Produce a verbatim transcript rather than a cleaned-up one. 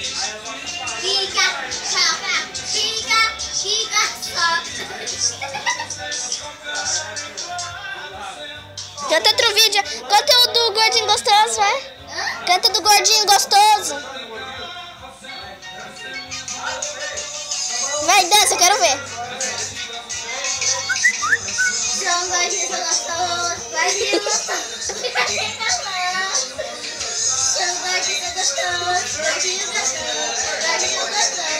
Fica, choca, fica, fica, choca. Canta outro vídeo. Canta o do gordinho gostoso, vai. Canta do gordinho gostoso. Vai, dança, eu quero ver. São gordinhos gostosos, gordinho gostoso. São gordinhos gostosos, gordinho gostoso, gordinho gostoso.